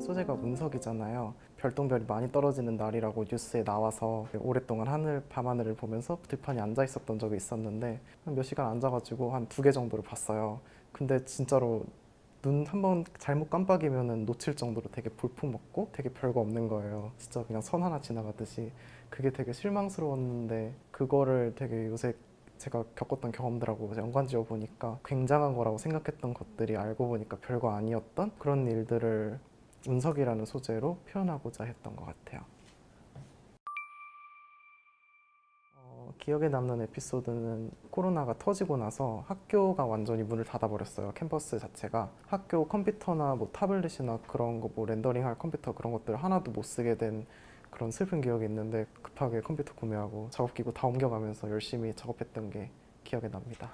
소재가 운석이잖아요. 별똥별이 많이 떨어지는 날이라고 뉴스에 나와서 오랫동안 밤하늘을 보면서 들판에 앉아 있었던 적이 있었는데 몇 시간 앉아가지고 한 2개 정도를 봤어요. 근데 진짜로 눈 한 번 잘못 깜빡이면 놓칠 정도로 되게 볼품없고 되게 별거 없는 거예요. 진짜 그냥 선 하나 지나가듯이. 그게 되게 실망스러웠는데 그거를 되게 요새 제가 겪었던 경험들하고 연관지어 보니까 굉장한 거라고 생각했던 것들이 알고 보니까 별거 아니었던 그런 일들을 운석이라는 소재로 표현하고자 했던 것 같아요. 기억에 남는 에피소드는 코로나가 터지고 나서 학교가 완전히 문을 닫아버렸어요. 캠퍼스 자체가. 학교 컴퓨터나 뭐 타블릿이나 그런 거 뭐 렌더링할 컴퓨터 그런 것들 하나도 못 쓰게 된 그런 슬픈 기억이 있는데 급하게 컴퓨터 구매하고 작업기구 다 옮겨가면서 열심히 작업했던 게 기억에 납니다.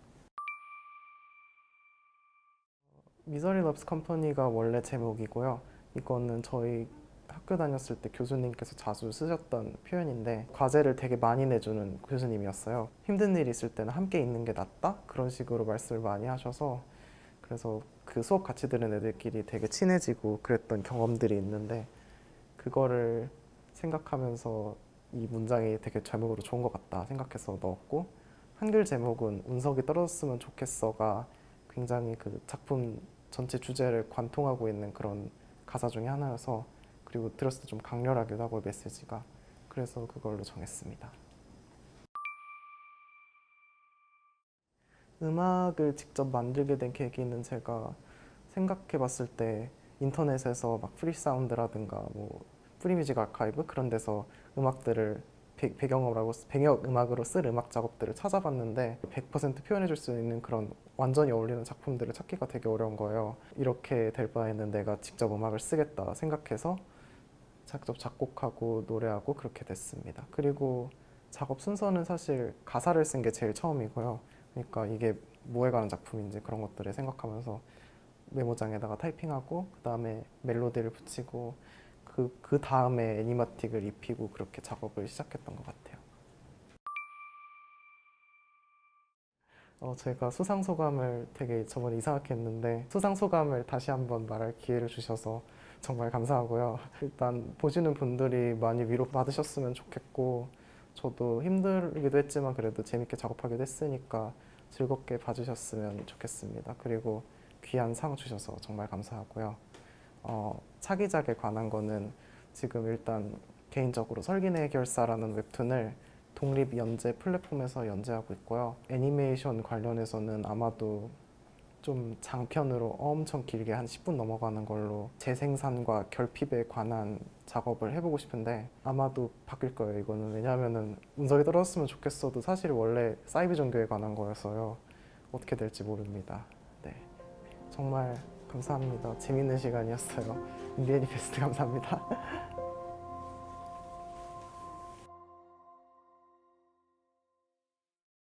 미저리 럽스 컴퍼니가 원래 제목이고요. 이거는 저희 학교 다녔을 때 교수님께서 자주 쓰셨던 표현인데 과제를 되게 많이 내주는 교수님이었어요. 힘든 일 있을 때는 함께 있는 게 낫다? 그런 식으로 말씀을 많이 하셔서 그래서 그 수업 같이 들은 애들끼리 되게 친해지고 그랬던 경험들이 있는데 그거를 생각하면서 이 문장이 되게 제목으로 좋은 것 같다 생각해서 넣었고 한글 제목은 운석이 떨어졌으면 좋겠어가 굉장히 그 작품 전체 주제를 관통하고 있는 그런 가사 중에 하나여서 그리고 들었을 때 좀 강렬하기도 하고 메시지가 그래서 그걸로 정했습니다. 음악을 직접 만들게 된 계기는 제가 생각해 봤을 때 인터넷에서 막 프리 사운드라든가 뭐 프리뮤직 아카이브 그런 데서 음악들을 배경음악으로 쓸 음악 작업들을 찾아봤는데 100% 표현해 줄 수 있는 그런 완전히 어울리는 작품들을 찾기가 되게 어려운 거예요. 이렇게 될 바에는 내가 직접 음악을 쓰겠다 생각해서 직접 작곡하고 노래하고 그렇게 됐습니다. 그리고 작업 순서는 사실 가사를 쓴 게 제일 처음이고요. 그러니까 이게 뭐에 관한 작품인지 그런 것들을 생각하면서 메모장에다가 타이핑하고 그 다음에 멜로디를 붙이고 그 다음에 애니마틱을 입히고 그렇게 작업을 시작했던 것 같아요. 제가 수상소감을 되게 저번에 이상하게 했는데 수상소감을 다시 한번 말할 기회를 주셔서 정말 감사하고요. 일단 보시는 분들이 많이 위로받으셨으면 좋겠고 저도 힘들기도 했지만 그래도 재밌게 작업하기도 했으니까 즐겁게 봐주셨으면 좋겠습니다. 그리고 귀한 상 주셔서 정말 감사하고요. 차기작에 관한 거는 지금 일단 개인적으로 설기내 해결사라는 웹툰을 독립 연재 플랫폼에서 연재하고 있고요. 애니메이션 관련해서는 아마도 좀 장편으로 엄청 길게 한 10분 넘어가는 걸로 재생산과 결핍에 관한 작업을 해보고 싶은데 아마도 바뀔 거예요. 이거는 왜냐하면은 운석이 떨어졌으면 좋겠어도 사실 원래 사이비 종교에 관한 거여서요. 어떻게 될지 모릅니다. 네, 정말 감사합니다. 재밌는 시간이었어요. 인비애니페스트 감사합니다.